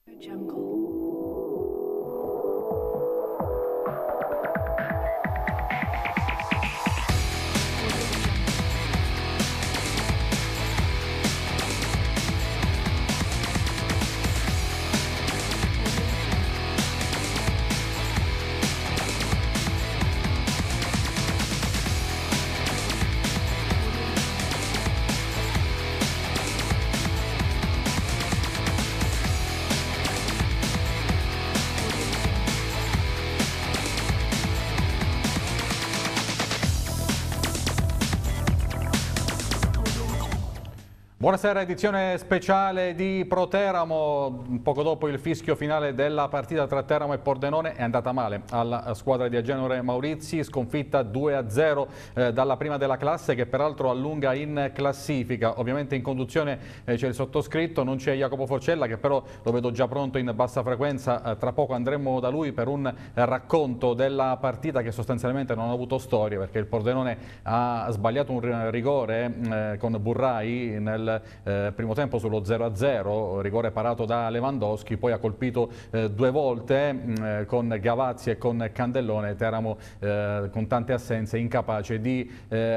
Buonasera, edizione speciale di Pro Teramo. Poco dopo il fischio finale della partita tra Teramo e Pordenone è andata male alla squadra di Agenore Maurizi, sconfitta 2-0 dalla prima della classe, che peraltro allunga in classifica. Ovviamente in conduzione c'è il sottoscritto, non c'è Jacopo Forcella, che però lo vedo già pronto in bassa frequenza. Tra poco andremo da lui per un racconto della partita che sostanzialmente non ha avuto storia, perché il Pordenone ha sbagliato un rigore con Burrai nel primo tempo sullo 0-0, rigore parato da Lewandowski, poi ha colpito due volte con Gavazzi e con Candellone. Teramo con tante assenze, incapace di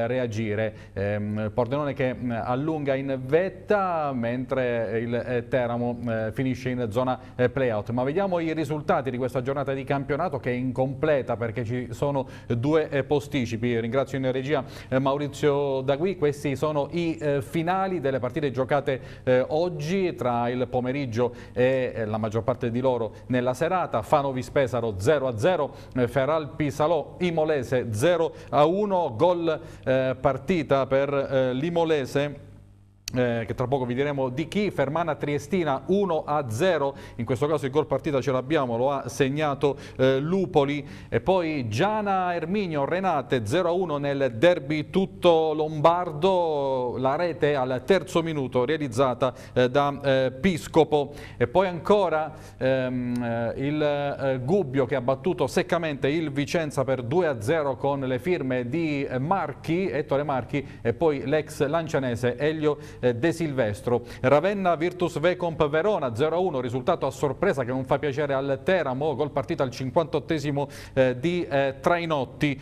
reagire. Pordenone che allunga in vetta, mentre il Teramo finisce in zona play-out. Ma vediamo i risultati di questa giornata di campionato, che è incompleta perché ci sono due posticipi. Ringrazio in regia Maurizio Dagui. Questi sono i finali delle partite giocate oggi, tra il pomeriggio e la maggior parte di loro nella serata. Fano Vispesaro 0-0, Feralpi Salò Imolese 0-1, gol partita per l'Imolese, che tra poco vi diremo di chi. Fermana Triestina 1-0, in questo caso il gol partita ce l'abbiamo, lo ha segnato Lupoli. E poi Giana Erminio Renate 0-1 nel derby tutto lombardo, la rete al terzo minuto realizzata da Piscopo. E poi ancora il Gubbio, che ha battuto seccamente il Vicenza per 2-0 con le firme di Marchi, Ettore Marchi, e poi l'ex lancianese Elio De Silvestro. Ravenna Virtus Vecomp Verona 0-1, risultato a sorpresa che non fa piacere al Teramo, gol partita al 58esimo di Trainotti.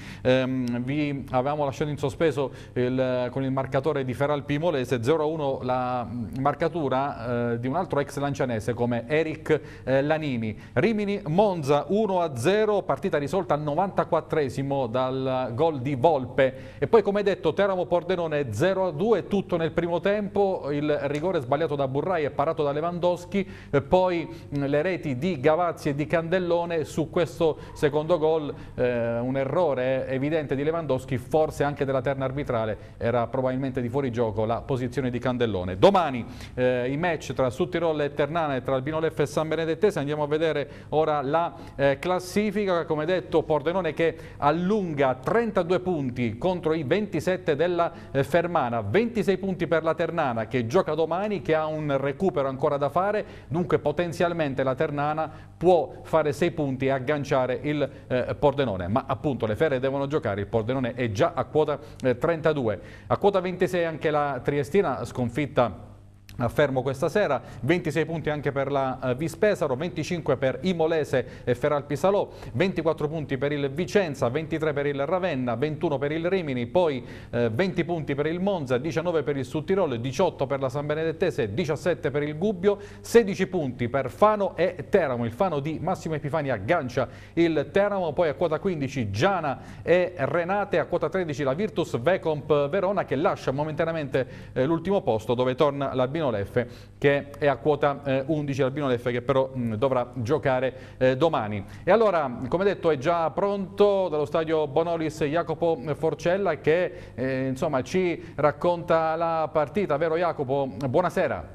Vi avevamo lasciato in sospeso con il marcatore di Feralpi Imolese 0-1 la marcatura di un altro ex lancianese come Eric Lanini. Rimini Monza 1-0, partita risolta al 94esimo dal gol di Volpe. E poi, come detto, Teramo Pordenone 0-2, tutto nel primo tempo. Il rigore sbagliato da Burrai e parato da Lewandowski, poi le reti di Gavazzi e di Candellone. Su questo secondo gol un errore evidente di Lewandowski, forse anche della terna arbitrale, era probabilmente di fuorigioco la posizione di Candellone. Domani i match tra Sudtirolo e Ternana e tra Albino Leffe e San Benedettese. Andiamo a vedere ora la classifica. Come detto, Pordenone che allunga 32 punti contro i 27 della Fermana, 26 punti per la Ternana, che gioca domani, che ha un recupero ancora da fare. Dunque potenzialmente la Ternana può fare 6 punti e agganciare il Pordenone, ma appunto le Ferre devono giocare. Il Pordenone è già a quota 32, a quota 26 anche la Triestina, sconfitta a Fermo questa sera, 26 punti anche per la Vispesaro, 25 per Imolese e Feralpi Salò, 24 punti per il Vicenza, 23 per il Ravenna, 21 per il Rimini, poi 20 punti per il Monza, 19 per il Sudtirolo, 18 per la San Benedettese, 17 per il Gubbio, 16 punti per Fano e Teramo. Il Fano di Massimo Epifani aggancia il Teramo. Poi a quota 15 Giana e Renate, a quota 13 la Virtus Vecomp Verona, che lascia momentaneamente l'ultimo posto, dove torna l'Albino Leffe, che è a quota 11, l'Albino Leffe che però dovrà giocare domani. E allora, come detto, è già pronto dallo stadio Bonolis Jacopo Forcella, che insomma ci racconta la partita, vero Jacopo? Buonasera.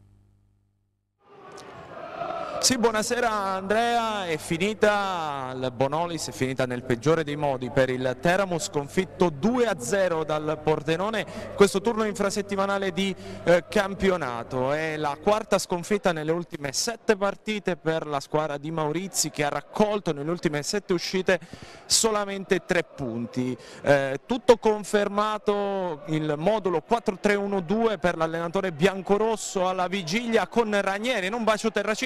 Sì, buonasera Andrea, è finita il Bonolis, è finita nel peggiore dei modi per il Teramo, sconfitto 2-0 dal Pordenone, questo turno infrasettimanale di campionato. È la quarta sconfitta nelle ultime 7 partite per la squadra di Maurizi, che ha raccolto nelle ultime 7 uscite solamente 3 punti. Tutto confermato il modulo 4-3-1-2 per l'allenatore biancorosso alla vigilia, con Ranieri, non bacio Terracino,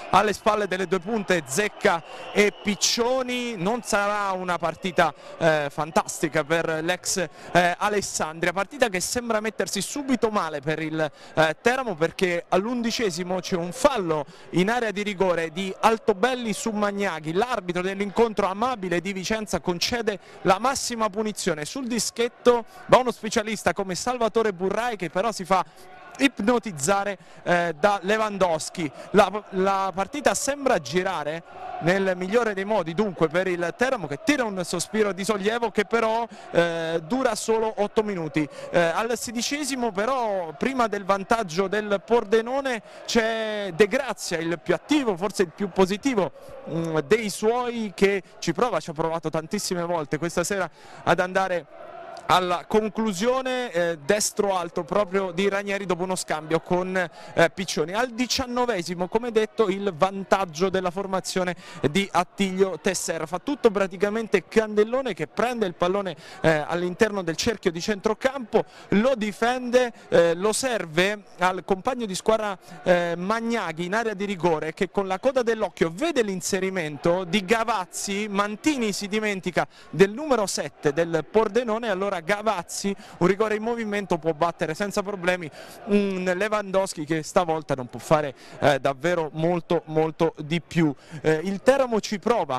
alle spalle delle due punte Zecca e Piccioni. Non sarà una partita fantastica per l'ex Alessandria, partita che sembra mettersi subito male per il Teramo, perché all'11° c'è un fallo in area di rigore di Altobelli su Magnaghi. L'arbitro dell'incontro amabile di Vicenza concede la massima punizione sul dischetto da uno specialista come Salvatore Burrai, che però si fa ipnotizzare da Lewandowski. La partita sembra girare nel migliore dei modi dunque per il Teramo, che tira un sospiro di sollievo che però dura solo 8 minuti. Al 16° però, prima del vantaggio del Pordenone, c'è De Grazia, il più attivo, forse il più positivo dei suoi, che ci ha provato tantissime volte questa sera ad andare alla conclusione, destro alto proprio di Ranieri dopo uno scambio con Piccioni. Al 19°, come detto, il vantaggio della formazione di Attilio Tesser. Fa tutto praticamente Candellone, che prende il pallone all'interno del cerchio di centrocampo, lo difende, lo serve al compagno di squadra Magnaghi in area di rigore, che con la coda dell'occhio vede l'inserimento di Gavazzi. Mantini si dimentica del numero 7 del Pordenone, allora Gavazzi, un rigore in movimento, può battere senza problemi Lewandowski, che stavolta non può fare davvero molto di più. Il Teramo ci prova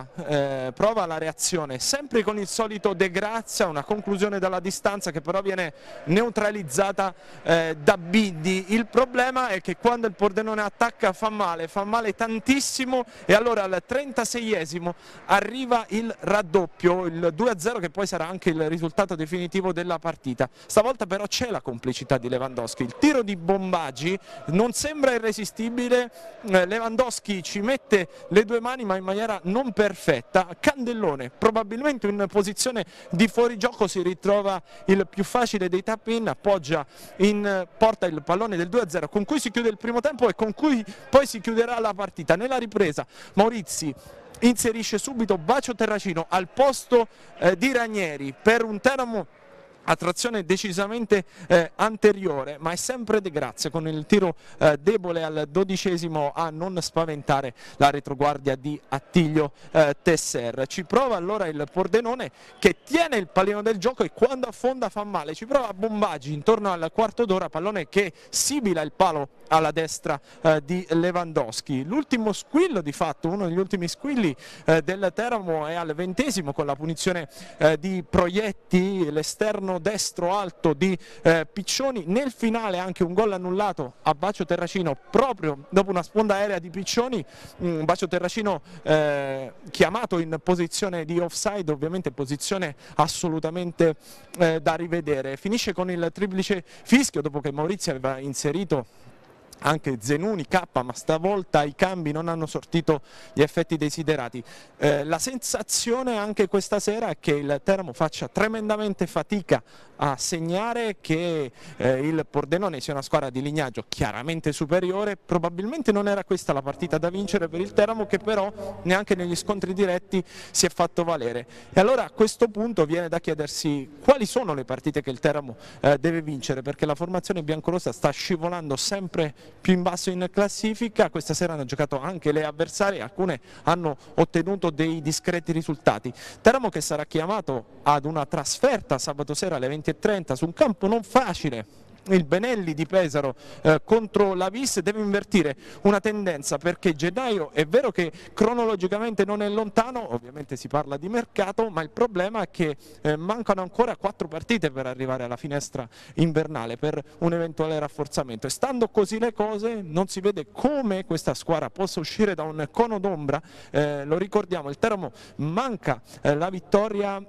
la reazione sempre con il solito De Grazia, una conclusione dalla distanza che però viene neutralizzata da Biddi. Il problema è che quando il Pordenone attacca fa male tantissimo, e allora al 36° arriva il raddoppio, il 2-0, che poi sarà anche il risultato definitivo della partita. Stavolta però c'è la complicità di Lewandowski, il tiro di Bombagi non sembra irresistibile, Lewandowski ci mette le due mani ma in maniera non perfetta. Candellone, probabilmente in posizione di fuorigioco, si ritrova il più facile dei tap in, appoggia in porta il pallone del 2-0 con cui si chiude il primo tempo e con cui poi si chiuderà la partita. Nella ripresa Maurizi inserisce subito Bacio Terracino al posto di Ranieri per un Teramo a trazione decisamente anteriore, ma è sempre De Grazia con il tiro debole al 12° a non spaventare la retroguardia di Attilio Tesser. Ci prova allora il Pordenone, che tiene il pallino del gioco e quando affonda fa male. Ci prova Bombagi intorno al quarto d'ora, pallone che sibila il palo alla destra di Lewandowski. L'ultimo squillo, di fatto uno degli ultimi squilli del Teramo, è al 20° con la punizione di Proietti, l'esterno destro alto di Piccioni. Nel finale anche un gol annullato a Bacio Terracino proprio dopo una sponda aerea di Piccioni, Bacio Terracino chiamato in posizione di offside, ovviamente posizione assolutamente da rivedere. Finisce con il triplice fischio dopo che Maurizio aveva inserito anche Zenuni, K, ma stavolta i cambi non hanno sortito gli effetti desiderati. La sensazione anche questa sera è che il Teramo faccia tremendamente fatica a segnare, che il Pordenone sia una squadra di lignaggio chiaramente superiore. Probabilmente non era questa la partita da vincere per il Teramo, che però neanche negli scontri diretti si è fatto valere. E allora a questo punto viene da chiedersi quali sono le partite che il Teramo deve vincere, perché la formazione biancorossa sta scivolando sempre più in basso in classifica. Questa sera hanno giocato anche le avversarie, alcune hanno ottenuto dei discreti risultati. Teramo che sarà chiamato ad una trasferta sabato sera alle 20:30 su un campo non facile, il Benelli di Pesaro contro la Vis. Deve invertire una tendenza, perché gennaio è vero che cronologicamente non è lontano, ovviamente si parla di mercato, ma il problema è che mancano ancora 4 partite per arrivare alla finestra invernale per un eventuale rafforzamento, e stando così le cose non si vede come questa squadra possa uscire da un cono d'ombra. Lo ricordiamo, il Teramo manca la vittoria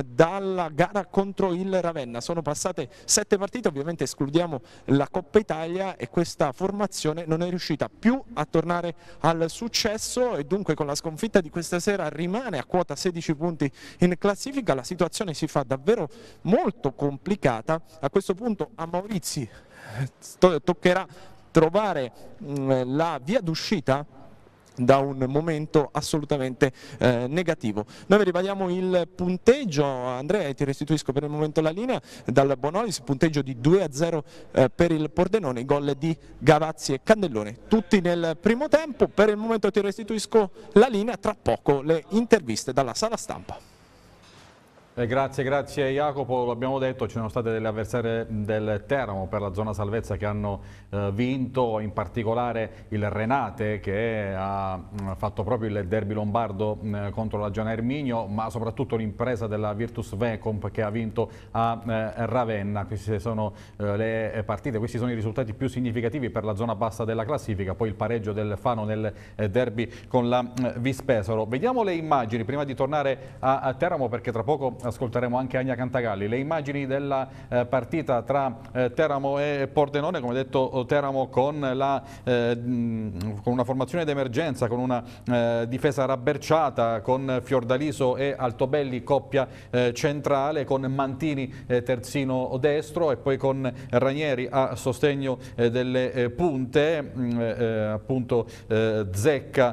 dalla gara contro il Ravenna. Sono passate 7 partite, ovviamente escludiamo la Coppa Italia, e questa formazione non è riuscita più a tornare al successo, e dunque con la sconfitta di questa sera rimane a quota 16 punti in classifica. La situazione si fa davvero molto complicata. A questo punto a Maurizi toccherà trovare la via d'uscita da un momento assolutamente negativo. Noi ribadiamo il punteggio, Andrea, ti restituisco per il momento la linea, dal Bonolis, punteggio di 2-0 per il Pordenone, gol di Gavazzi e Candellone, tutti nel primo tempo. Per il momento ti restituisco la linea, tra poco le interviste dalla sala stampa. Grazie Jacopo, lo abbiamo detto, ci sono state delle avversarie del Teramo per la zona salvezza che hanno vinto, in particolare il Renate che ha fatto proprio il derby lombardo contro la Giana Erminio, ma soprattutto l'impresa della Virtus Vecomp che ha vinto a Ravenna. Queste sono le partite, questi sono i risultati più significativi per la zona bassa della classifica, poi il pareggio del Fano nel derby con la Vispesaro. Vediamo le immagini prima di tornare a Teramo, perché tra poco ascolteremo anche Ania Cantagalli. Le immagini della partita tra Teramo e Pordenone, come detto Teramo con una formazione d'emergenza, con una difesa rabberciata, con Fiordaliso e Altobelli coppia centrale, con Mantini terzino destro e poi con Ranieri a sostegno delle punte, appunto Zecca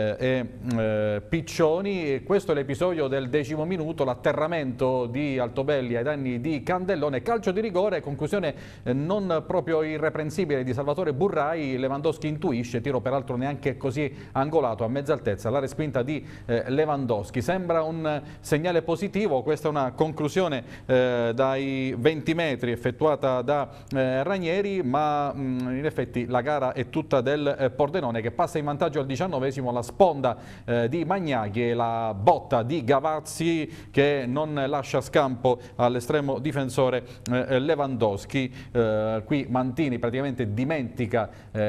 e Piccioni. Questo è l'episodio del 10° minuto, l'atterramento di Altobelli ai danni di Candellone, calcio di rigore, conclusione non proprio irreprensibile di Salvatore Burrai. Lewandowski intuisce, tiro peraltro neanche così angolato, a mezza altezza, la respinta di Lewandowski. Sembra un segnale positivo, questa è una conclusione dai 20 metri effettuata da Ranieri, ma in effetti la gara è tutta del Pordenone che passa in vantaggio al 19°, la sponda di Magnaghi e la botta di Gavazzi che non lascia scampo all'estremo difensore Lewandowski. Qui Mantini praticamente dimentica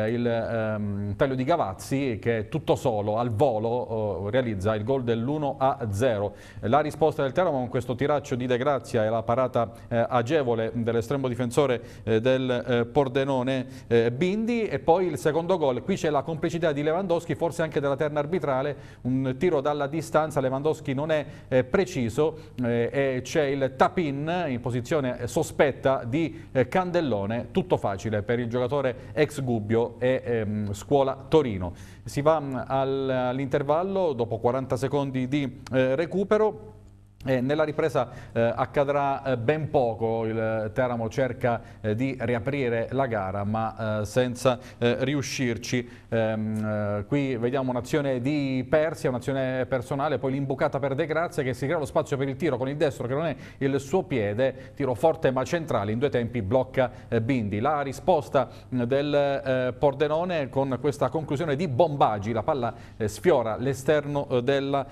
il taglio di Gavazzi che tutto solo al volo realizza il gol dell'1-0. La risposta del Teramo con questo tiraccio di De Grazia e la parata agevole dell'estremo difensore del Pordenone Bindi, e poi il secondo gol. Qui c'è la complicità di Lewandowski, forse anche della terna arbitrale, un tiro dalla distanza, Lewandowski non è preciso e c'è il tap-in in posizione sospetta di Candellone, tutto facile per il giocatore ex Gubbio e Scuola Torino. Si va all'intervallo dopo 40 secondi di recupero. Nella ripresa accadrà ben poco, il Teramo cerca di riaprire la gara ma senza riuscirci. Qui vediamo un'azione di Persia, un'azione personale, poi l'imbucata per De Grazia che si crea lo spazio per il tiro con il destro che non è il suo piede, tiro forte ma centrale, in due tempi blocca Bindi. La risposta del Pordenone con questa conclusione di Bombaggi, la palla sfiora l'esterno della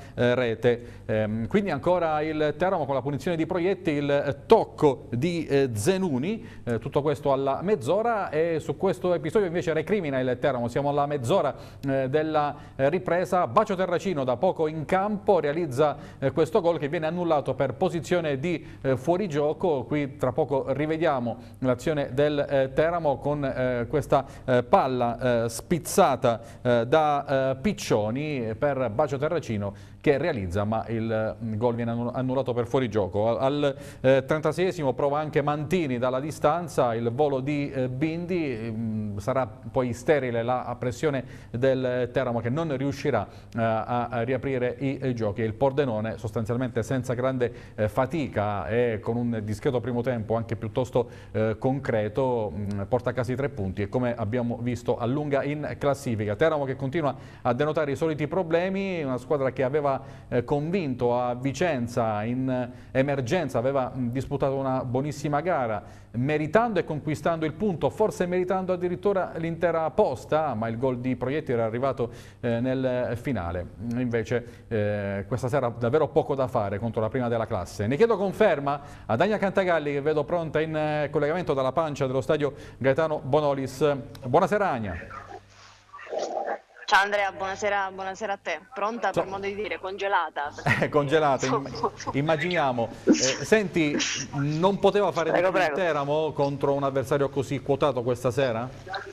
rete. Quindi ancora il Teramo con la punizione di Proietti, il tocco di Zenuni, tutto questo alla mezz'ora, e su questo episodio invece recrimina il Teramo. Siamo alla mezz'ora della ripresa, Bacio Terracino da poco in campo realizza questo gol che viene annullato per posizione di fuorigioco. Qui tra poco rivediamo l'azione del Teramo con questa palla spizzata da Piccioni per Bacio Terracino che realizza, ma il gol viene annullato per fuorigioco. Al 36esimo prova anche Mantini dalla distanza, il volo di Bindi, sarà poi sterile la pressione del Teramo che non riuscirà a riaprire i giochi. Il Pordenone sostanzialmente senza grande fatica e con un discreto primo tempo anche piuttosto concreto porta a casa i 3 punti e, come abbiamo visto, allunga in classifica. Teramo che continua a denotare i soliti problemi, una squadra che aveva convinto a Vicenza in emergenza, aveva disputato una buonissima gara meritando e conquistando il punto, forse meritando addirittura l'intera posta, ma il gol di Proietti era arrivato nel finale. Invece questa sera davvero poco da fare contro la prima della classe. Ne chiedo conferma ad Ania Cantagalli che vedo pronta in collegamento dalla pancia dello stadio Gaetano Bonolis. Buonasera Ania. Ciao Andrea, buonasera a te. Pronta per modo di dire, congelata? Congelata, immaginiamo. Senti, non poteva fare di più il Teramo contro un avversario così quotato questa sera?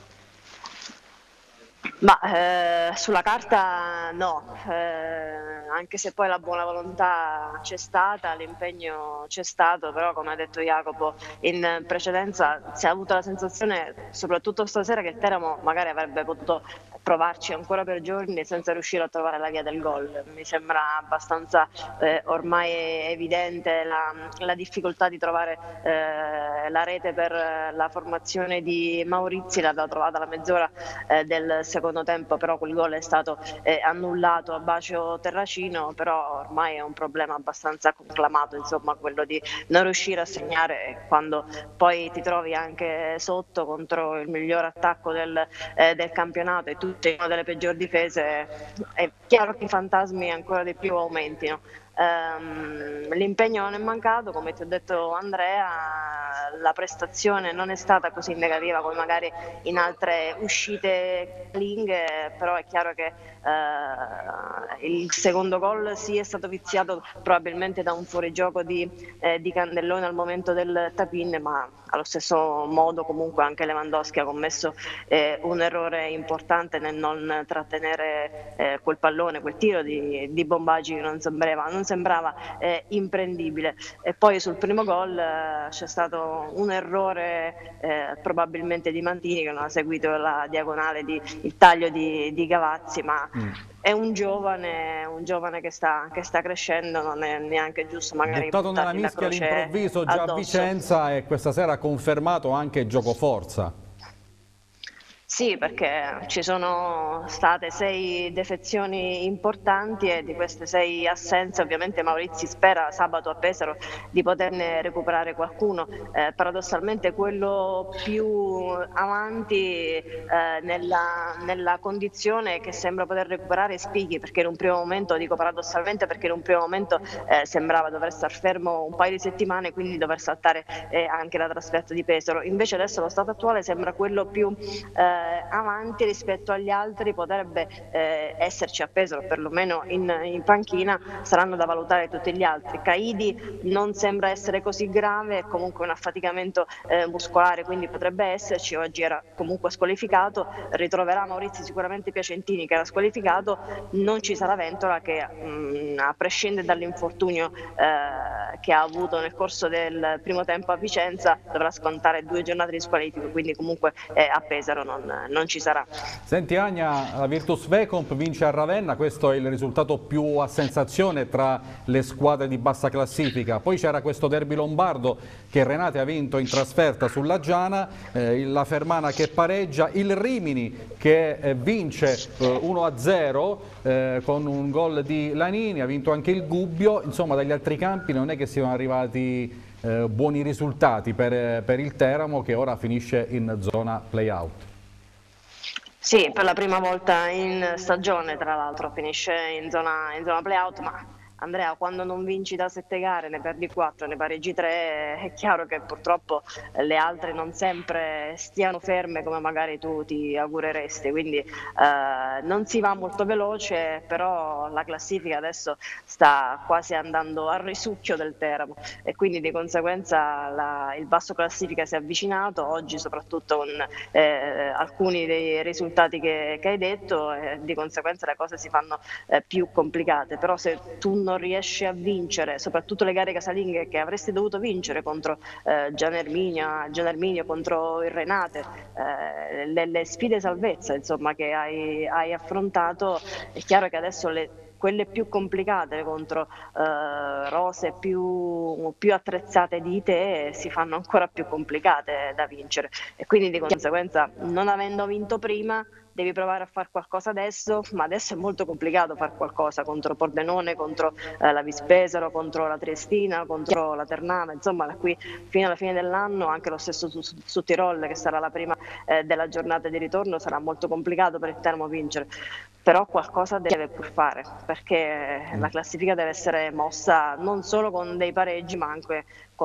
Ma sulla carta no, anche se poi la buona volontà c'è stata, l'impegno c'è stato, però come ha detto Jacopo in precedenza si è avuta la sensazione, soprattutto stasera, che il Teramo magari avrebbe potuto provarci ancora per giorni senza riuscire a trovare la via del gol. Mi sembra abbastanza ormai evidente la difficoltà di trovare la rete per la formazione di Maurizi. L'aveva trovata alla mezz'ora del secondo tempo, però quel gol è stato annullato a bacio Terracino. Però ormai è un problema abbastanza conclamato, insomma, quello di non riuscire a segnare quando poi ti trovi anche sotto contro il miglior attacco del campionato e tutte una delle peggiori difese. È chiaro che i fantasmi ancora di più aumentino. L'impegno non è mancato, come ti ho detto Andrea, la prestazione non è stata così negativa come magari in altre uscite casalinghe, però è chiaro che il secondo gol sì è stato viziato probabilmente da un fuorigioco di Candellone al momento del tap-in, ma allo stesso modo comunque anche Lewandowski ha commesso un errore importante nel non trattenere quel pallone, quel tiro di Bombagi che non sembrava imprendibile. E poi sul primo gol c'è stato un errore probabilmente di Mantini, che non ha seguito la diagonale il taglio di Gavazzi, ma è un giovane che sta crescendo, non è neanche giusto magari buttato nella mischia all'improvviso già a Vicenza, e questa sera ha confermato anche giocoforza. Sì, perché ci sono state 6 defezioni importanti e di queste 6 assenze ovviamente Maurizi spera sabato a Pesaro di poterne recuperare qualcuno. Paradossalmente quello più avanti nella condizione che sembra poter recuperare è Spighi, perché in un primo momento, dico paradossalmente perché in un primo momento sembrava dover star fermo un paio di settimane, quindi dover saltare anche la trasferta di Pesaro. Invece adesso lo stato attuale sembra quello più avanti rispetto agli altri, potrebbe esserci a Pesaro, perlomeno in panchina. Saranno da valutare tutti gli altri. Caidi non sembra essere così grave, è comunque un affaticamento muscolare, quindi potrebbe esserci. Oggi era comunque squalificato, ritroverà Maurizi sicuramente Piacentini che era squalificato, non ci sarà Ventola che a prescindere dall'infortunio che ha avuto nel corso del primo tempo a Vicenza dovrà scontare 2 giornate di squalifica, quindi comunque a Pesaro non ci sarà. Senti Ania, la Virtus Vecomp vince a Ravenna, questo è il risultato più a sensazione tra le squadre di bassa classifica. Poi c'era questo derby lombardo che Renate ha vinto in trasferta sulla Giana, la Fermana che pareggia, il Rimini che vince 1-0 con un gol di Lanini, ha vinto anche il Gubbio. Insomma, dagli altri campi non è che siano arrivati buoni risultati per il Teramo, che ora finisce in zona play-out. Sì, per la prima volta in stagione tra l'altro finisce in zona play-out, ma Andrea, quando non vinci da 7 gare, ne perdi 4, ne pareggi 3, è chiaro che purtroppo le altre non sempre stiano ferme come magari tu ti augureresti, quindi non si va molto veloce, però la classifica adesso sta quasi andando al risucchio del Teramo e quindi di conseguenza il basso classifica si è avvicinato, oggi soprattutto con alcuni dei risultati che hai detto, e di conseguenza le cose si fanno più complicate. Però se tu non riesci a vincere, soprattutto le gare casalinghe che avresti dovuto vincere contro Gian Erminio, contro il Renate, le sfide salvezza insomma che hai affrontato, è chiaro che adesso quelle più complicate contro rose più attrezzate di te si fanno ancora più complicate da vincere e quindi di conseguenza, non avendo vinto prima, devi provare a fare qualcosa adesso, ma adesso è molto complicato fare qualcosa contro Pordenone, contro la Vispesaro, contro la Triestina, contro la Ternana, insomma da qui fino alla fine dell'anno, anche lo stesso su Tirol, che sarà la prima della giornata di ritorno, sarà molto complicato per il Teramo vincere, però qualcosa deve pur fare, perché la classifica deve essere mossa non solo con dei pareggi, ma anche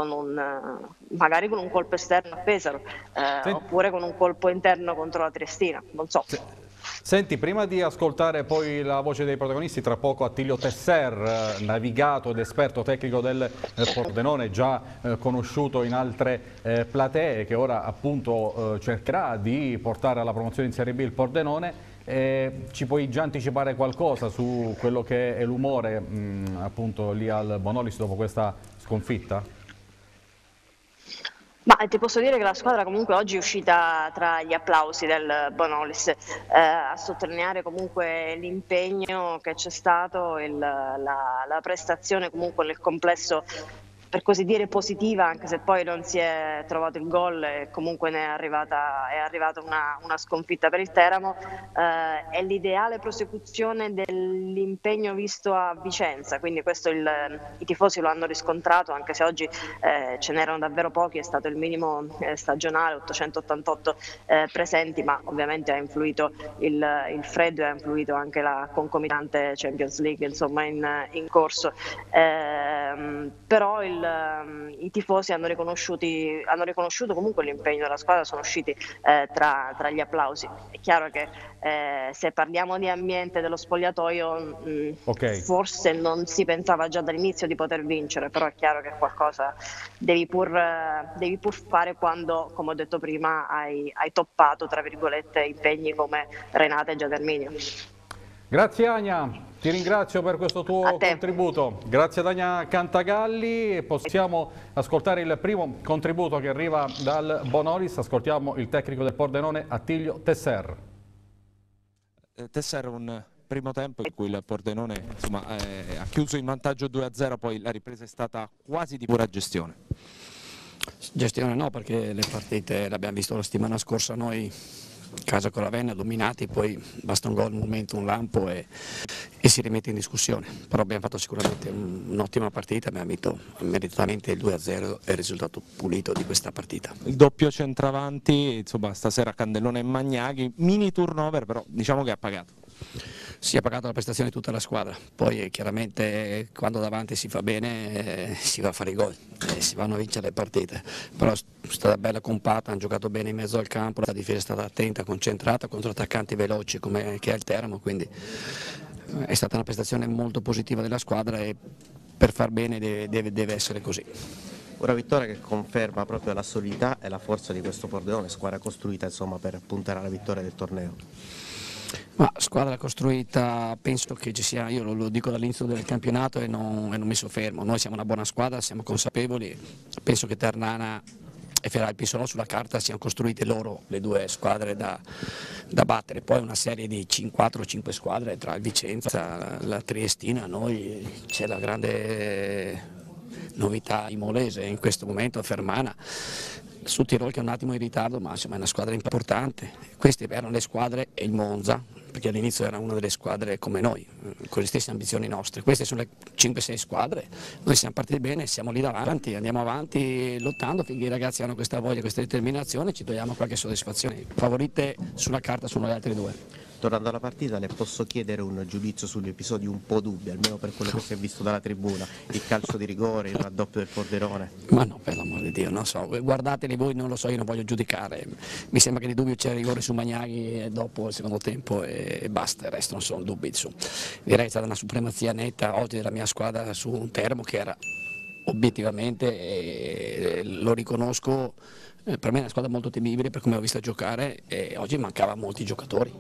magari con un colpo esterno a Pesaro, oppure con un colpo interno contro la Triestina, non so. Senti, prima di ascoltare poi la voce dei protagonisti, tra poco Attilio Tesser, navigato ed esperto tecnico del Pordenone, già conosciuto in altre platee, che ora appunto cercherà di portare alla promozione in Serie B il Pordenone. Ci puoi già anticipare qualcosa su quello che è l'umore appunto lì al Bonolis dopo questa sconfitta? Ma ti posso dire che la squadra comunque oggi è uscita tra gli applausi del Bonolis, a sottolineare comunque l'impegno che c'è stato, la prestazione comunque nel complesso per così dire positiva, anche se poi non si è trovato il gol e comunque è arrivata una sconfitta per il Teramo. È l'ideale prosecuzione dell'impegno visto a Vicenza, quindi questo i tifosi lo hanno riscontrato, anche se oggi ce n'erano davvero pochi, è stato il minimo stagionale, 888 presenti, ma ovviamente ha influito il freddo e ha influito anche la concomitante Champions League insomma in corso. Però i tifosi hanno riconosciuto comunque l'impegno della squadra, sono usciti tra gli applausi. È chiaro che se parliamo di ambiente dello spogliatoio forse non si pensava già dall'inizio di poter vincere, però è chiaro che qualcosa devi pur fare quando, come ho detto prima, hai toppato tra virgolette impegni come Renate e Giaderminio. Grazie Ania, ti ringrazio per questo tuo contributo. Grazie ad Ania Cantagalli. Possiamo ascoltare il primo contributo che arriva dal Bonolis. Ascoltiamo il tecnico del Pordenone, Attilio Tesser. Tesser, un primo tempo in cui il Pordenone insomma, ha chiuso in vantaggio 2-0, poi la ripresa è stata quasi di pura gestione. Gestione no, perché le partite l'abbiamo visto la settimana scorsa noi, casa con Ravenna, dominati, poi basta un gol, un momento, un lampo e si rimette in discussione. Però abbiamo fatto sicuramente un'ottima partita, abbiamo vinto meritatamente il 2-0, è il risultato pulito di questa partita. Il doppio centravanti, insomma stasera Candellone e Magnaghi, mini turnover, però diciamo che ha pagato. Si è pagato la prestazione di tutta la squadra, poi chiaramente quando davanti si fa bene si va a fare i gol, si vanno a vincere le partite, però è stata bella compatta, hanno giocato bene in mezzo al campo, la difesa è stata attenta, concentrata contro attaccanti veloci come che è il Teramo, quindi è stata una prestazione molto positiva della squadra e per far bene deve essere così. Una vittoria che conferma proprio la solidità e la forza di questo Pordenone, squadra costruita insomma per puntare alla vittoria del torneo. Ma squadra costruita, penso che ci sia, io lo dico dall'inizio del campionato e non mi soffermo, noi siamo una buona squadra, siamo consapevoli, penso che Ternana e Ferrari Pisolo sulla carta siano costruite loro le due squadre da battere, poi una serie di 4-5 squadre tra il Vicenza, la Triestina, noi c'è la grande novità imolese in questo momento, Fermana. Su Tirol che è un attimo in ritardo, ma insomma è una squadra importante. Queste erano le squadre e il Monza, perché all'inizio era una delle squadre come noi, con le stesse ambizioni nostre. Queste sono le 5-6 squadre, noi siamo partiti bene, siamo lì davanti, andiamo avanti lottando finché i ragazzi hanno questa voglia, questa determinazione, ci togliamo qualche soddisfazione. Favorite sulla carta sono le altre due. Tornando alla partita, le posso chiedere un giudizio sugli episodi un po' dubbi, almeno per quello che si è visto dalla tribuna, il calcio di rigore, il raddoppio del Pordenone? Ma no, per l'amor di Dio, non so, guardateli voi, non lo so, io non voglio giudicare, mi sembra che di dubbio c'è rigore su Magnaghi dopo il secondo tempo e basta, il resto non sono dubbi. Direi che è stata una supremazia netta oggi della mia squadra su un Teramo che era obiettivamente, lo riconosco, per me è una squadra molto temibile per come l'ho vista giocare e oggi mancava molti giocatori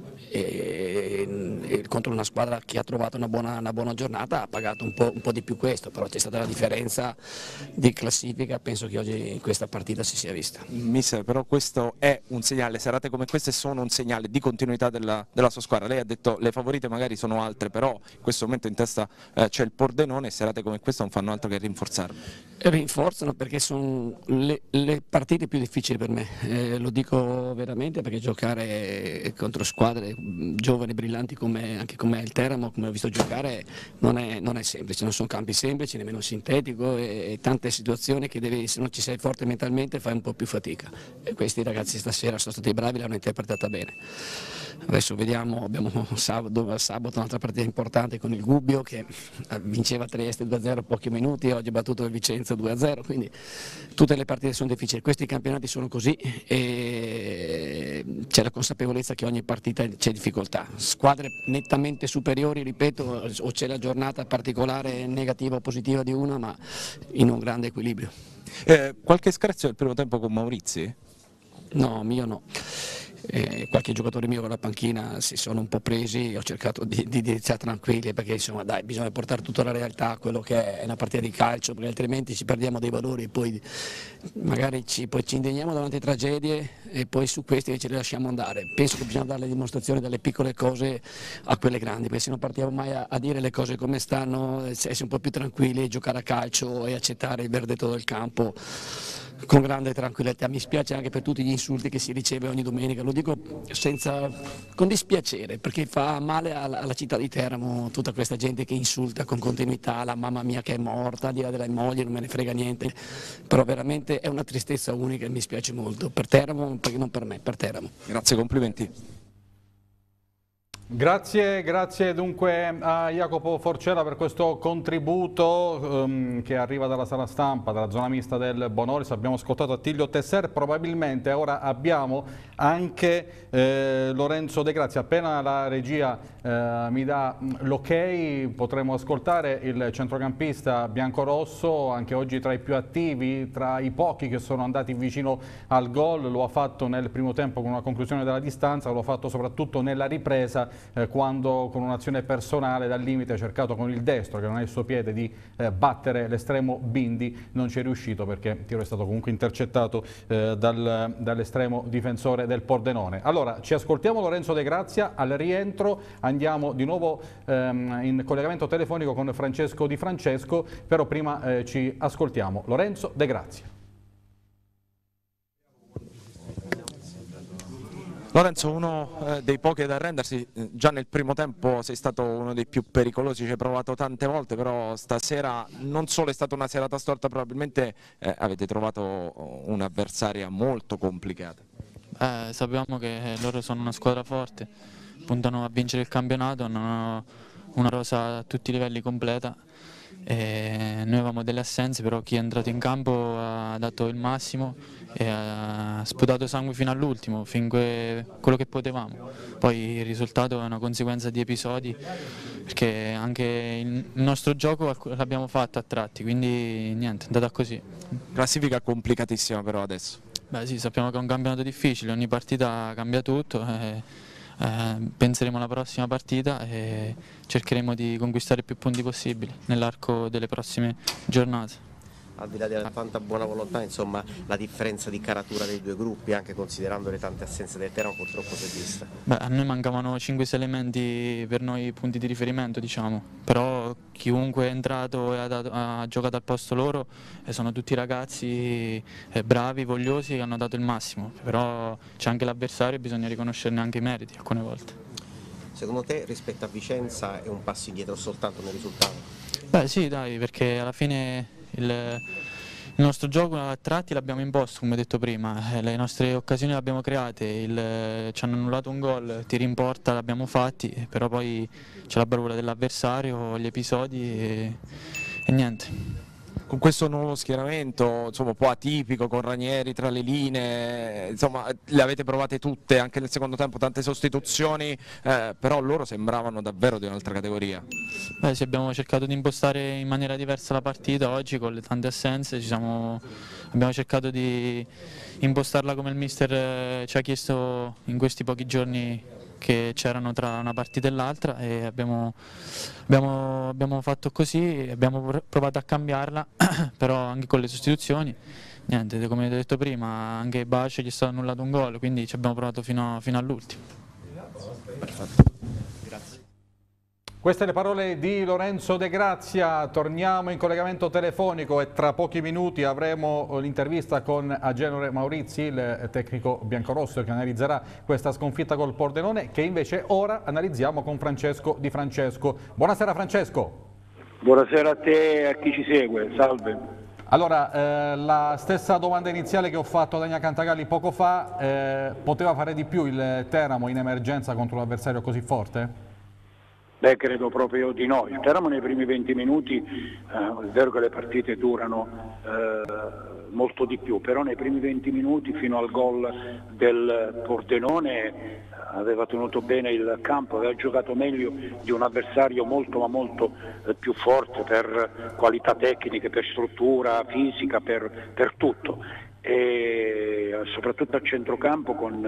e contro una squadra che ha trovato una buona giornata ha pagato un po' di più questo, però c'è stata la differenza di classifica, penso che oggi in questa partita si sia vista. Mister, però questo è un segnale, serate come queste sono un segnale di continuità della sua squadra. Lei ha detto le favorite magari sono altre, però in questo momento in testa c'è il Pordenone e serate come queste non fanno altro che rinforzarlo. Rinforzano perché sono le partite più difficili per me, lo dico veramente, perché giocare contro squadre giovani, brillanti anche come il Teramo, come ho visto giocare, non è semplice, non sono campi semplici, nemmeno sintetico e tante situazioni che se non ci sei forte mentalmente fai un po' più fatica e questi ragazzi stasera sono stati bravi, l'hanno interpretata bene. Adesso vediamo, abbiamo sabato un'altra partita importante con il Gubbio che vinceva Trieste 2-0 pochi minuti, oggi ha battuto il Vicenza 2-0, quindi tutte le partite sono difficili, questi campionati sono così e c'è la consapevolezza che ogni partita c'è difficoltà, squadre nettamente superiori, ripeto, o c'è la giornata particolare negativa o positiva di una, ma in un grande equilibrio. Qualche screzio del primo tempo con Maurizi? No, mio no. qualche giocatore mio con la panchina si sono un po' presi, ho cercato di iniziare tranquilli, perché insomma dai, bisogna portare tutta la realtà a quello che è una partita di calcio, perché altrimenti ci perdiamo dei valori e poi magari ci indigniamo davanti a tragedie e poi su questi ci lasciamo andare. Penso che bisogna dare le dimostrazioni dalle piccole cose a quelle grandi, perché se non partiamo mai a dire le cose come stanno, essere un po' più tranquilli, giocare a calcio e accettare il verdetto del campo con grande tranquillità. Mi spiace anche per tutti gli insulti che si riceve ogni domenica, lo dico con dispiacere, perché fa male alla città di Teramo tutta questa gente che insulta con continuità, la mamma mia che è morta, al di là della moglie, non me ne frega niente, però veramente è una tristezza unica e mi spiace molto, per Teramo, perché non per me, per Teramo. Grazie, complimenti. Grazie dunque a Jacopo Forcella per questo contributo che arriva dalla sala stampa, dalla zona mista del Bonolis. Abbiamo ascoltato Attilio Tesser, probabilmente ora abbiamo anche Lorenzo De Grazia. Appena la regia mi dà l'ok potremo ascoltare il centrocampista biancorosso, anche oggi tra i più attivi, tra i pochi che sono andati vicino al gol. Lo ha fatto nel primo tempo con una conclusione della distanza, lo ha fatto soprattutto nella ripresa, quando con un'azione personale dal limite ha cercato con il destro, che non è il suo piede, di battere l'estremo Bindi. Non ci è riuscito perché il tiro è stato comunque intercettato dall'estremo difensore del Pordenone. Allora ci ascoltiamo Lorenzo De Grazia, al rientro andiamo di nuovo in collegamento telefonico con Francesco Di Francesco, però prima ci ascoltiamo Lorenzo De Grazia. Lorenzo, uno dei pochi ad arrendersi, già nel primo tempo sei stato uno dei più pericolosi, ci hai provato tante volte, però stasera non solo è stata una serata storta, probabilmente avete trovato un'avversaria molto complicata. Sappiamo che loro sono una squadra forte, puntano a vincere il campionato, hanno una rosa a tutti i livelli completa. E noi avevamo delle assenze, però chi è entrato in campo ha dato il massimo e ha sputato sangue fino all'ultimo, finché quello che potevamo. Poi il risultato è una conseguenza di episodi, perché anche il nostro gioco l'abbiamo fatto a tratti, quindi niente, è andata così. Classifica complicatissima però adesso. Beh sì, sappiamo che è un campionato difficile, ogni partita cambia tutto. Penseremo alla prossima partita e cercheremo di conquistare più punti possibili nell'arco delle prossime giornate. Al di là della tanta buona volontà, insomma, la differenza di caratura dei due gruppi, anche considerando le tante assenze del Teramo, purtroppo si è vista. Beh, a noi mancavano 5-6 elementi per noi punti di riferimento, diciamo, però chiunque è entrato e ha giocato al posto loro sono tutti ragazzi bravi, vogliosi, che hanno dato il massimo, però c'è anche l'avversario e bisogna riconoscerne anche i meriti alcune volte. Secondo te rispetto a Vicenza è un passo indietro soltanto nel risultato? Beh sì, dai, perché alla fine il nostro gioco a tratti l'abbiamo imposto, come detto prima, le nostre occasioni le abbiamo create, ci hanno annullato un gol, tiri in porta l'abbiamo fatti, però poi c'è la bravura dell'avversario, gli episodi e niente. Con questo nuovo schieramento, insomma, un po' atipico, con Ranieri tra le linee, insomma, le avete provate tutte, anche nel secondo tempo tante sostituzioni, però loro sembravano davvero di un'altra categoria. Beh, sì, abbiamo cercato di impostare in maniera diversa la partita oggi con le tante assenze, abbiamo cercato di impostarla come il mister ci ha chiesto in questi pochi giorni che c'erano tra una partita e l'altra, e abbiamo fatto così, abbiamo provato a cambiarla, però anche con le sostituzioni, niente, come ho detto prima, anche Bace gli è stato annullato un gol, quindi ci abbiamo provato fino all'ultimo. Queste le parole di Lorenzo De Grazia. Torniamo in collegamento telefonico e tra pochi minuti avremo l'intervista con Agenore Maurizi, il tecnico biancorosso che analizzerà questa sconfitta col Pordenone, che invece ora analizziamo con Francesco Di Francesco. Buonasera Francesco. Buonasera a te e a chi ci segue, salve. Allora, la stessa domanda iniziale che ho fatto a Daniele Cantagalli poco fa, poteva fare di più il Teramo in emergenza contro un avversario così forte? Beh, credo proprio di no. Il Teramo nei primi 20 minuti, è vero che le partite durano molto di più, però nei primi 20 minuti fino al gol del Pordenone aveva tenuto bene il campo, aveva giocato meglio di un avversario molto ma molto più forte per qualità tecniche, per struttura fisica, per tutto. E soprattutto a centrocampo con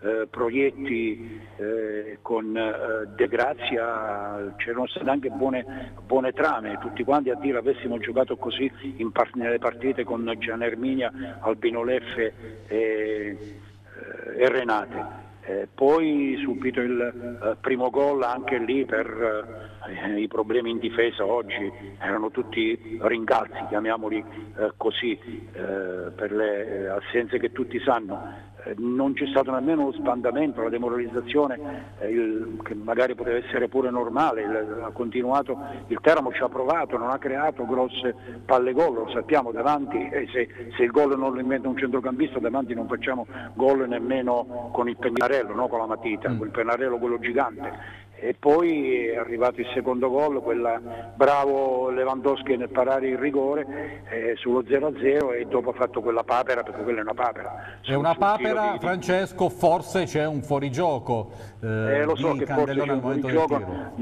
proietti con De Grazia, c'erano state anche buone trame, tutti quanti a dire avessimo giocato così nelle partite con Gian Erminia, Albino Leffe e Renate. Poi subito il primo gol, anche lì per i problemi in difesa oggi erano tutti rincalzi, chiamiamoli così, per le assenze che tutti sanno. Non c'è stato nemmeno lo sbandamento, la demoralizzazione, che magari poteva essere pure normale, ha continuato, il Teramo ci ha provato, non ha creato grosse palle gol, lo sappiamo davanti, se il gol non lo inventa un centrocampista davanti non facciamo gol nemmeno con il pennarello, no? Con la matita, con il pennarello quello gigante. E poi è arrivato il secondo gol, bravo Lewandowski nel parare il rigore sullo 0-0 e dopo ha fatto quella papera, perché quella è una papera. È una papera, Francesco, forse c'è un fuorigioco lo so che forse c'è un fuorigioco,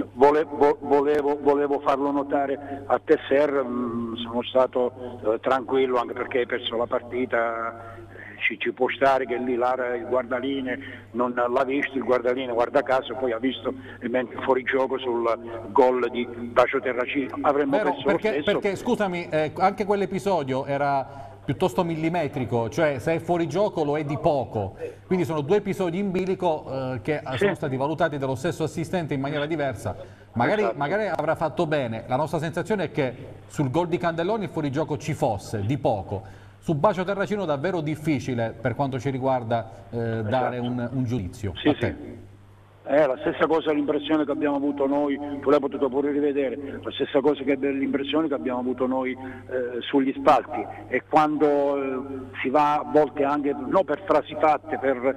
volevo farlo notare a Tesser, sono stato tranquillo anche perché hai perso la partita. Ci può stare che lì il guardaline non l'ha visto, il guardaline guarda caso poi ha visto il fuorigioco sul gol di Bacio Terracino. Avremmo perso lo stesso. Perché scusami, anche quell'episodio era piuttosto millimetrico, cioè se è fuori gioco lo è di poco, quindi sono due episodi in bilico che sono stati valutati dallo stesso assistente in maniera diversa. Magari avrà fatto bene, la nostra sensazione è che sul gol di Candelloni il fuorigioco ci fosse, di poco. Su Bacio Terracino davvero difficile per quanto ci riguarda dare un giudizio. Sì, sì. La stessa cosa l'impressione che abbiamo avuto noi, tu l'hai potuto pure rivedere, la stessa cosa che l'impressione che abbiamo avuto noi sugli spalti, e quando si va a volte anche, no per frasi fatte,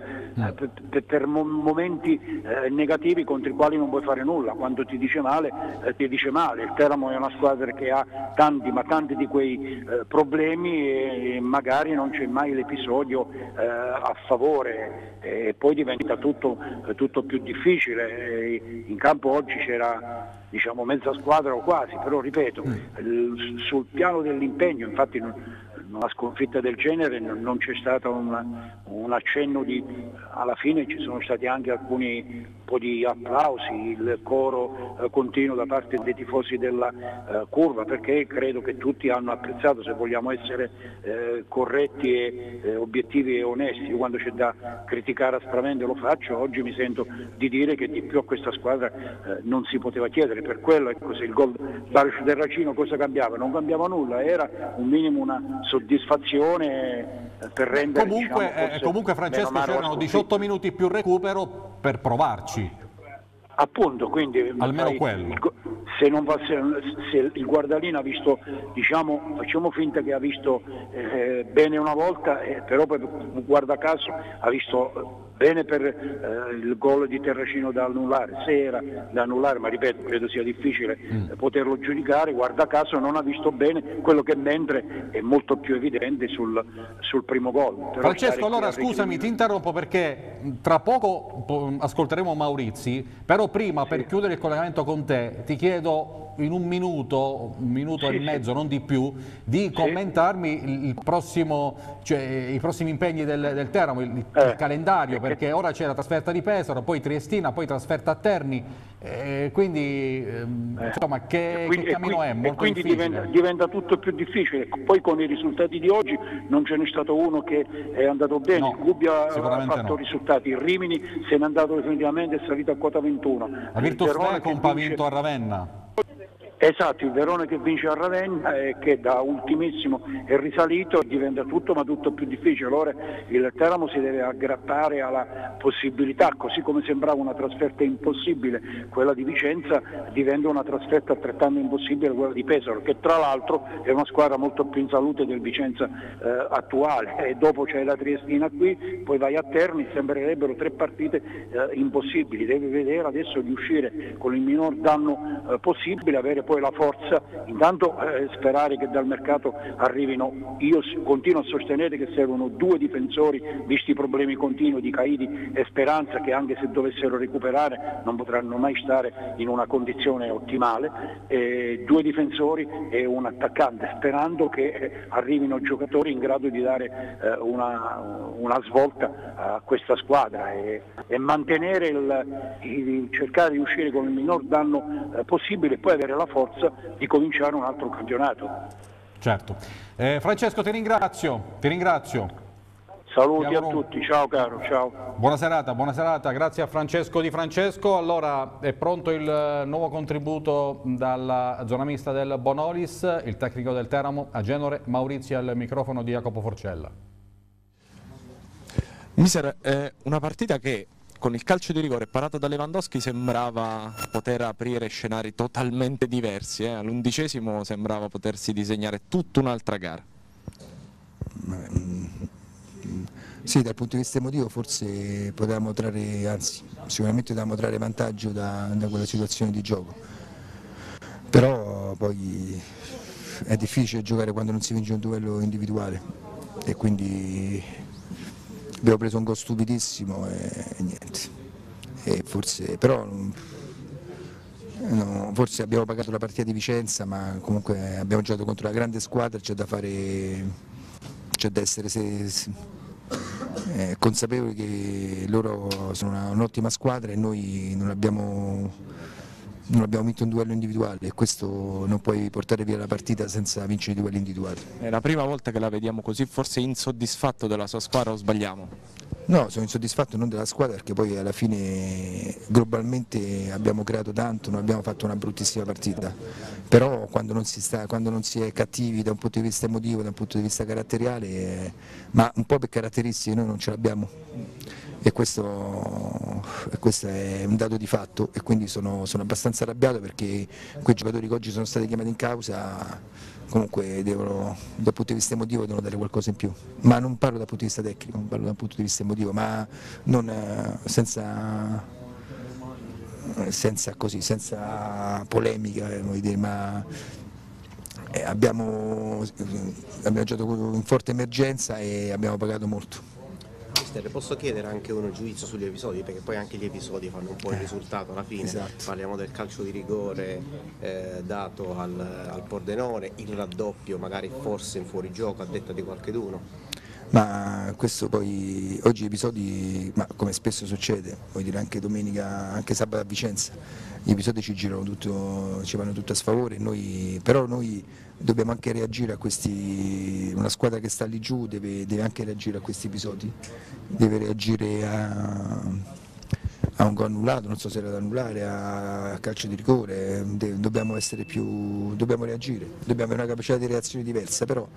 per momenti negativi contro i quali non puoi fare nulla, quando ti dice male, il Teramo è una squadra che ha tanti di quei problemi e magari non c'è mai l'episodio a favore e poi diventa tutto più difficile. In campo oggi c'era mezza squadra o quasi, però ripeto, sul piano dell'impegno, infatti una sconfitta del genere non c'è stato un accenno alla fine ci sono stati anche alcuni po' di applausi, il coro continuo da parte dei tifosi della curva, perché credo che tutti hanno apprezzato, se vogliamo essere corretti e obiettivi e onesti. Io quando c'è da criticare aspramente lo faccio, oggi mi sento di dire che di più a questa squadra non si poteva chiedere, per quello se il gol Bacio Terracino cosa cambiava? Non cambiava nulla, era un minimo una soddisfazione per rendere comunque Francesco c'erano 18 minuti più recupero per provarci, appunto, quindi almeno quello. Se il guardalino ha visto, facciamo finta che ha visto bene una volta, però guarda caso ha visto bene per il gol di Terracino da annullare, se era da annullare, ma ripeto, credo sia difficile poterlo giudicare, guarda caso non ha visto bene quello che mentre è molto più evidente sul primo gol. Francesco, allora scusami, ti interrompo perché tra poco ascolteremo Maurizi, però prima per chiudere il collegamento con te ti chiedo in un minuto e mezzo, non di più, di commentarmi i prossimi impegni del Teramo, il calendario, perché ora c'è la trasferta di Pesaro, poi Triestina, poi trasferta a Terni, quindi insomma che cammino è? Molto quindi difficile. diventa tutto più difficile, poi con i risultati di oggi non ce n'è stato uno che è andato bene, no, il Gubbia ha fatto no. risultati, il Rimini se n'è andato definitivamente, è salito a quota 21. La Virtus Vecompa ha vinto a Ravenna. Esatto, il Verona che vince a Ravenna e che da ultimissimo è risalito, diventa tutto ma tutto più difficile. Allora il Teramo si deve aggrappare alla possibilità, così come sembrava una trasferta impossibile quella di Vicenza, diventa una trasferta altrettanto impossibile quella di Pesaro, che tra l'altro è una squadra molto più in salute del Vicenza attuale, e dopo c'è la Triestina qui, poi vai a Terni, sembrerebbero 3 partite impossibili. Deve vedere adesso di uscire con il minor danno possibile, avere poi la forza, intanto sperare che dal mercato arrivino, io continuo a sostenere che servono 2 difensori, visti i problemi continui di Caidi e Speranza, che anche se dovessero recuperare non potranno mai stare in una condizione ottimale, 2 difensori e un attaccante, sperando che arrivino giocatori in grado di dare una svolta a questa squadra e mantenere cercare di uscire con il minor danno possibile e poi avere la forza di cominciare un altro campionato. Certo. Francesco, ti ringrazio. Saluti a tutti, ciao caro, ciao. Buona serata, grazie a Francesco Di Francesco. Allora è pronto il nuovo contributo dalla zona mista del Bonolis, il tecnico del Teramo a Genore, Maurizio al microfono di Jacopo Forcella. Mister, una partita che con il calcio di rigore parato da Lewandowski sembrava poter aprire scenari totalmente diversi, all'11° sembrava potersi disegnare tutta un'altra gara. Sì, dal punto di vista emotivo forse potevamo trarre, anzi sicuramente potevamo trarre vantaggio da quella situazione di gioco, però poi è difficile giocare quando non si vince un duello individuale e quindi abbiamo preso un gol stupidissimo e niente, e forse, però no, forse abbiamo pagato la partita di Vicenza, ma comunque abbiamo giocato contro una grande squadra, c'è da essere consapevoli che loro sono un'ottima squadra e noi non abbiamo vinto un duello individuale e questo non puoi portare via la partita senza vincere i duelli individuali. È la prima volta che la vediamo così, forse insoddisfatto della sua squadra o sbagliamo? No, sono insoddisfatto non della squadra perché poi alla fine globalmente abbiamo creato tanto, non abbiamo fatto una bruttissima partita, però quando non si è cattivi da un punto di vista emotivo, da un punto di vista caratteriale, ma un po' per caratteristiche noi non ce l'abbiamo e questo è un dato di fatto e quindi sono abbastanza arrabbiato perché quei giocatori che oggi sono stati chiamati in causa comunque dal punto di vista emotivo devono dare qualcosa in più, ma non parlo dal punto di vista tecnico, parlo dal punto di vista emotivo, ma non, senza polemica, voglio dire, ma abbiamo giocato in forte emergenza e abbiamo pagato molto. Mister, posso chiedere anche un giudizio sugli episodi, perché poi anche gli episodi fanno un po' il risultato alla fine. Esatto. Parliamo del calcio di rigore dato al Pordenone, il raddoppio magari forse in fuorigioco a detta di qualcheduno. Ma questo poi, oggi gli episodi, ma come spesso succede, vuoi dire anche domenica, anche sabato a Vicenza, gli episodi ci vanno tutto a sfavore, però noi dobbiamo anche reagire a questi, una squadra che sta lì giù deve anche reagire a questi episodi, deve reagire a un gol annullato, non so se era da annullare, a calcio di rigore, dobbiamo reagire, dobbiamo avere una capacità di reazione diversa, però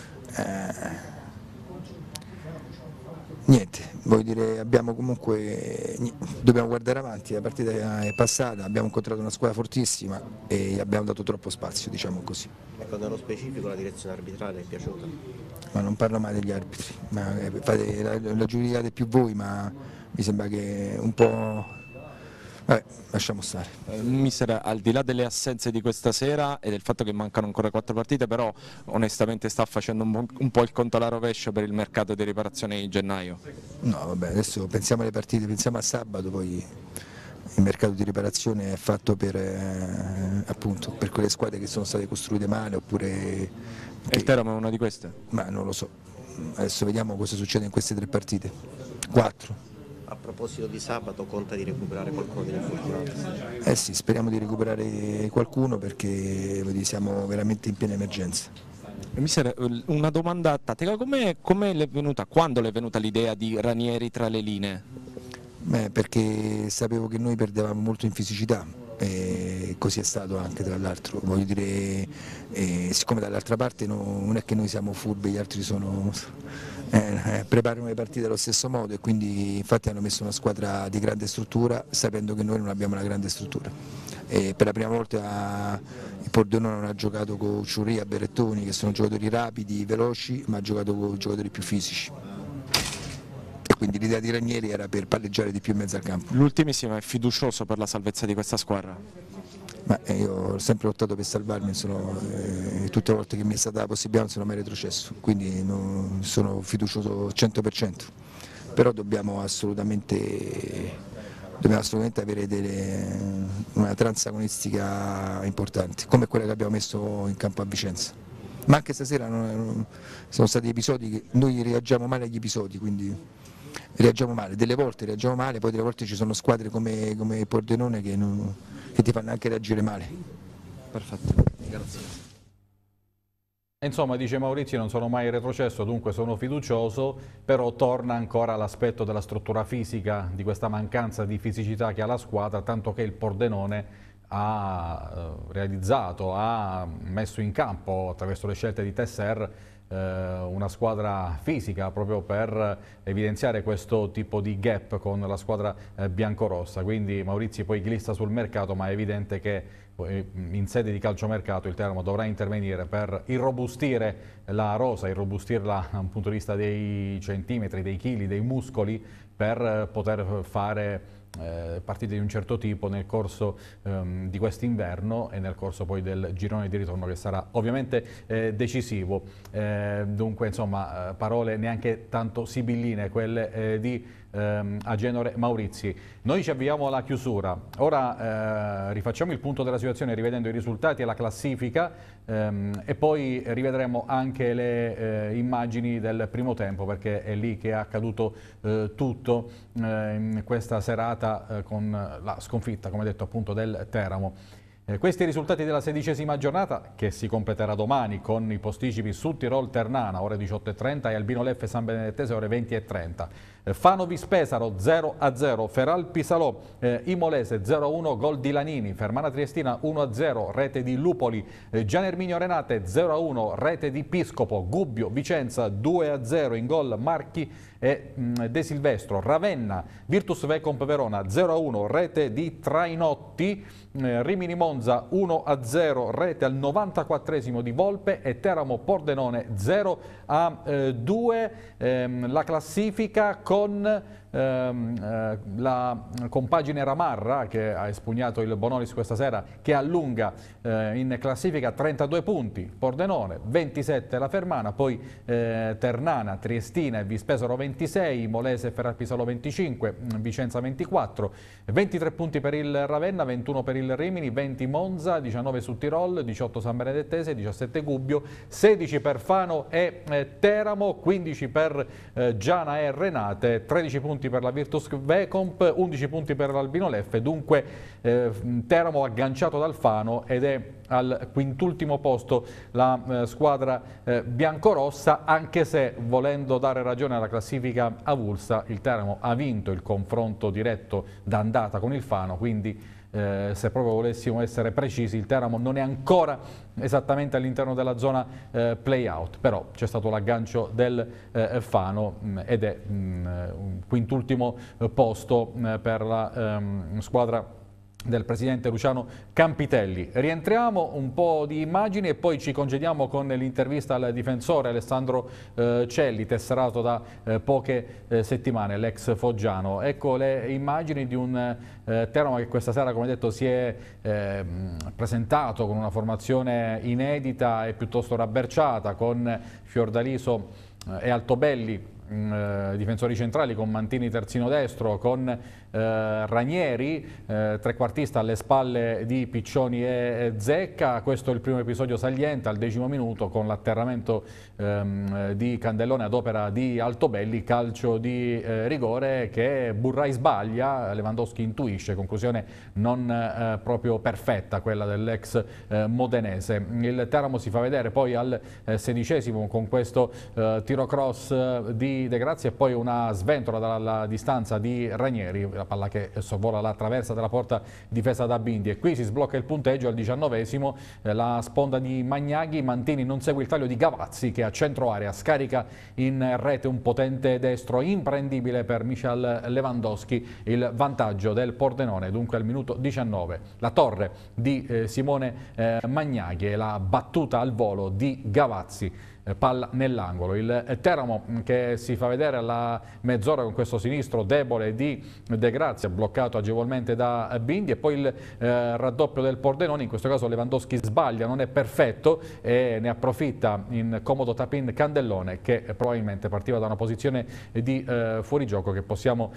niente, voglio dire, dobbiamo guardare avanti, la partita è passata, abbiamo incontrato una squadra fortissima e abbiamo dato troppo spazio, diciamo così. Ecco, nello specifico la direzione arbitrale è piaciuta? Ma non parlo mai degli arbitri, la giudicate più voi, ma mi sembra che un po'... Vabbè, lasciamo stare. Mister, al di là delle assenze di questa sera e del fatto che mancano ancora 4 partite, però onestamente sta facendo un po' il conto alla rovescia per il mercato di riparazione di gennaio. No, vabbè, adesso pensiamo alle partite, pensiamo a sabato, poi il mercato di riparazione è fatto appunto, per quelle squadre che sono state costruite male oppure... E il Teramo è una di queste? Ma non lo so, adesso vediamo cosa succede in queste 3 partite, 4. A proposito di sabato, conta di recuperare qualcuno degli infortunati? Eh sì, speriamo di recuperare qualcuno perché siamo veramente in piena emergenza. Mister, una domanda tattica, come le è venuta, quando le è venuta l'idea di Ranieri tra le linee? Perché sapevo che noi perdevamo molto in fisicità e così è stato anche, tra l'altro, voglio dire, siccome dall'altra parte non è che noi siamo furbi, gli altri preparano le partite allo stesso modo e quindi infatti hanno messo una squadra di grande struttura sapendo che noi non abbiamo una grande struttura. E per la prima volta il Pordenone non ha giocato con Ciurria, Berrettoni, che sono giocatori rapidi, veloci, ma ha giocato con giocatori più fisici. E quindi l'idea di Ranieri era per palleggiare di più in mezzo al campo. L'ultimissimo, è fiducioso per la salvezza di questa squadra? Ma io ho sempre lottato per salvarmi, tutte le volte che mi è stata la possibilità non sono mai retrocesso, quindi sono fiducioso 100%, però dobbiamo assolutamente avere una transa agonistica importante, come quella che abbiamo messo in campo a Vicenza. Ma anche stasera sono stati episodi che noi reagiamo male agli episodi, quindi reagiamo male, delle volte reagiamo male, poi delle volte ci sono squadre come Pordenone che ti fanno anche reagire male. Perfetto, grazie. Insomma, dice Maurizio, non sono mai retrocesso, dunque sono fiducioso, però torna ancora l'aspetto della struttura fisica, di questa mancanza di fisicità che ha la squadra, tanto che il Pordenone ha realizzato, ha messo in campo attraverso le scelte di Tesser una squadra fisica proprio per evidenziare questo tipo di gap con la squadra biancorossa. Quindi Maurizio poi glissa sul mercato, ma è evidente che in sede di calciomercato il Teramo dovrà intervenire per irrobustire la rosa, irrobustirla da un punto di vista dei centimetri, dei chili, dei muscoli, per poter fare partite di un certo tipo nel corso di quest'inverno e nel corso poi del girone di ritorno, che sarà ovviamente decisivo. Dunque insomma parole neanche tanto sibilline quelle di Agenore Maurizi. Noi ci avviamo alla chiusura, ora rifacciamo il punto della situazione rivedendo i risultati e la classifica e poi rivedremo anche le immagini del primo tempo, perché è lì che è accaduto tutto in questa serata con la sconfitta, come detto appunto, del Teramo. Questi risultati della 16ª giornata, che si completerà domani con i posticipi Südtirol Ternana ore 18:30 e Albino Leffe San Benedettese ore 20:30. Fano Vispesaro 0-0, Feral Pisalò Imolese 0-1, gol di Lanini, Fermana Triestina 1-0, rete di Lupoli, Gian Erminio Renate 0-1, rete di Piscopo, Gubbio Vicenza 2-0, in gol Marchi e De Silvestro, Ravenna Virtus Vecomp Verona 0-1, rete di Trainotti, Rimini Monza 1-0, rete al 94esimo di Volpe, e Teramo Pordenone 0-2. La classifica con la compagine Ramarra, che ha espugnato il Bonolis questa sera, che allunga in classifica 32 punti, Pordenone 27 la Fermana, poi Ternana, Triestina e Vispesaro 26, Molese e Ferrarpisalo 25, Vicenza 24, 23 punti per il Ravenna, 21 per il Rimini, 20 Monza, 19 Südtirol, 18 San Benedettese, 17 Gubbio, 16 per Fano e Teramo, 15 per Giana e Renate, 13 punti per la Virtus Vecomp, 11 punti per l'Albino Leffe. Dunque Teramo agganciato dal Fano ed è al quintultimo posto la squadra biancorossa, anche se, volendo dare ragione alla classifica avulsa, il Teramo ha vinto il confronto diretto d'andata con il Fano, quindi se proprio volessimo essere precisi, il Teramo non è ancora esattamente all'interno della zona play-out, però c'è stato l'aggancio del Fano ed è un quintultimo posto per la squadra del presidente Luciano Campitelli. Rientriamo un po' di immagini e poi ci congediamo con l'intervista al difensore Alessandro Celli, tesserato da poche settimane, l'ex foggiano. Ecco le immagini di un Teramo che questa sera, come detto, si è presentato con una formazione inedita e piuttosto rabberciata, con Fiordaliso e Altobelli difensori centrali, con Mantini terzino destro, con Ranieri trequartista alle spalle di Piccioni e Zecca. Questo è il primo episodio saliente al 10° minuto, con l'atterramento di Candellone ad opera di Altobelli, calcio di rigore che Burrai sbaglia, Lewandowski intuisce, conclusione non proprio perfetta quella dell'ex modenese. Il Teramo si fa vedere poi al 16° con questo tiro cross di De Grazia e poi una sventola dalla distanza di Ranieri, la palla che sorvola la traversa della porta difesa da Bindi, e qui si sblocca il punteggio al 19°, la sponda di Magnaghi, Mantini non segue il taglio di Gavazzi che a centro area scarica in rete un potente destro imprendibile per Michal Lewandowski, il vantaggio del Pordenone. Dunque al minuto 19 la torre di Simone Magnaghi e la battuta al volo di Gavazzi. palla nell'angolo. Il Teramo che si fa vedere alla mezz'ora con questo sinistro debole di De Grazia, bloccato agevolmente da Bindi, e poi il raddoppio del Pordenone. In questo caso Lewandowski sbaglia, non è perfetto e ne approfitta in comodo tap-in Candellone, che probabilmente partiva da una posizione di fuorigioco che possiamo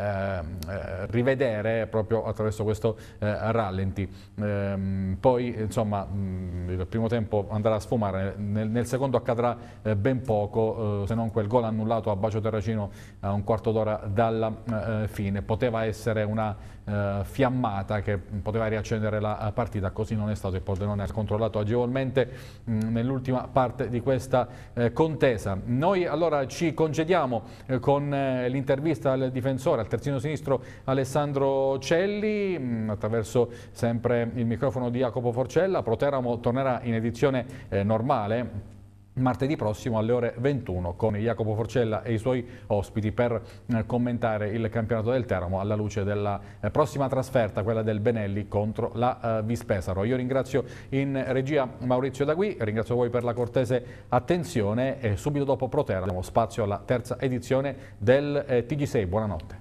rivedere proprio attraverso questo rallenti. Poi insomma il primo tempo andrà a sfumare, nel secondo accadrà ben poco, se non quel gol annullato a Bacio Terracino a un quarto d'ora dalla fine. Poteva essere una fiammata che poteva riaccendere la partita, così non è stato. Il Pordenone ha controllato agevolmente nell'ultima parte di questa contesa. Noi allora ci congediamo con l'intervista al difensore, al terzino sinistro Alessandro Celli, attraverso sempre il microfono di Jacopo Forcella. Pro Teramo tornerà in edizione normale martedì prossimo alle ore 21 con Jacopo Forcella e i suoi ospiti per commentare il campionato del Teramo alla luce della prossima trasferta, quella del Benelli contro la Vispesaro. Io ringrazio in regia Maurizio Dagui, ringrazio voi per la cortese attenzione e subito dopo Pro Teramo diamo spazio alla terza edizione del TG6. Buonanotte.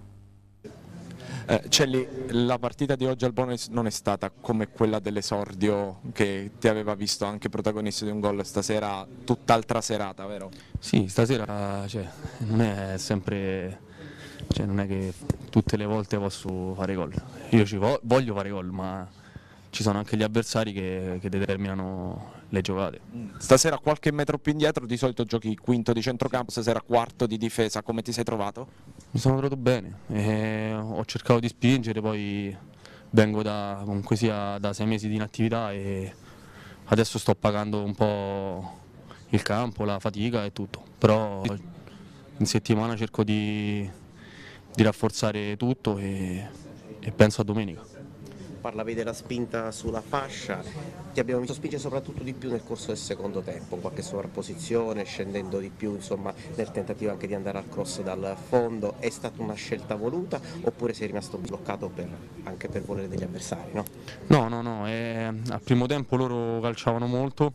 Celli, la partita di oggi al Bonolis non è stata come quella dell'esordio che ti aveva visto anche protagonista di un gol stasera, tutt'altra serata, vero? Sì, stasera non è sempre, non è che tutte le volte posso fare gol. Io voglio fare gol, ma ci sono anche gli avversari che determinano le giocate. Stasera qualche metro più indietro, di solito giochi quinto di centrocampo, stasera quarto di difesa, come ti sei trovato? Mi sono trovato bene, ho cercato di spingere, poi vengo comunque sia da 6 mesi di inattività e adesso sto pagando un po' il campo, la fatica e tutto, però in settimana cerco di rafforzare tutto e penso a domenica. Parlavi della spinta sulla fascia, ti abbiamo visto spingere soprattutto di più nel corso del secondo tempo, qualche sovrapposizione, scendendo di più insomma, nel tentativo anche di andare al cross dal fondo. È stata una scelta voluta oppure sei rimasto bloccato anche per volere degli avversari? No, no, al primo tempo loro calciavano molto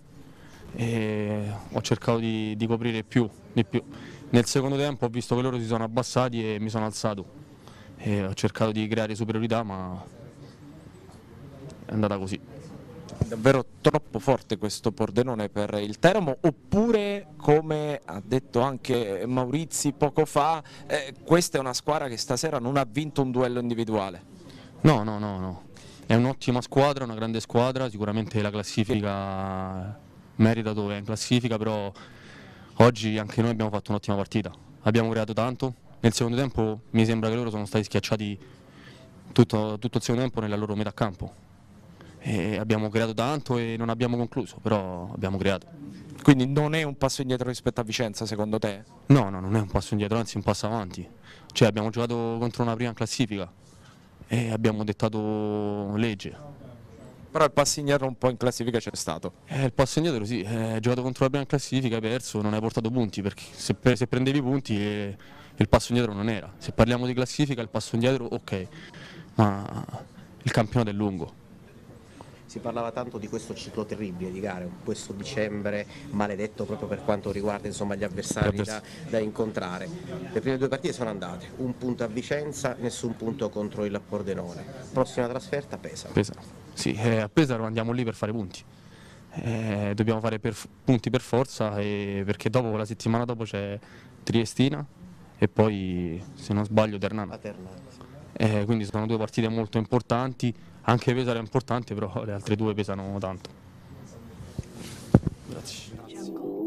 e ho cercato di coprire di più. Nel secondo tempo ho visto che loro si sono abbassati e mi sono alzato e ho cercato di creare superiorità, ma è andata così. Davvero troppo forte questo Pordenone per il Teramo, oppure come ha detto anche Maurizi poco fa, questa è una squadra che stasera non ha vinto un duello individuale? No, è un'ottima squadra, una grande squadra, sicuramente la classifica merita dove è in classifica, però oggi anche noi abbiamo fatto un'ottima partita, abbiamo creato tanto, nel secondo tempo mi sembra che loro sono stati schiacciati tutto il secondo tempo nella loro metà campo. E abbiamo creato tanto e non abbiamo concluso, però abbiamo creato. Quindi non è un passo indietro rispetto a Vicenza secondo te? No, non è un passo indietro, anzi un passo avanti. Abbiamo giocato contro una prima in classifica e abbiamo dettato legge. Però il passo indietro un po' in classifica c'è stato. Il passo indietro sì, hai giocato contro la prima in classifica, hai perso, non hai portato punti, perché se prendevi punti il passo indietro non era. Se parliamo di classifica il passo indietro ok, ma il campionato è lungo. Si parlava tanto di questo ciclo terribile di gare, questo dicembre maledetto proprio per quanto riguarda insomma, gli avversari da incontrare. Le prime 2 partite sono andate, un punto a Vicenza, nessun punto contro il Pordenone. Prossima trasferta Pesaro. Sì, a Pesaro andiamo lì per fare punti. Dobbiamo fare punti per forza perché dopo la settimana dopo c'è Triestina e poi se non sbaglio Ternana. Quindi sono 2 partite molto importanti. Anche Pesaro è importante, però le altre 2 pesano tanto. Grazie.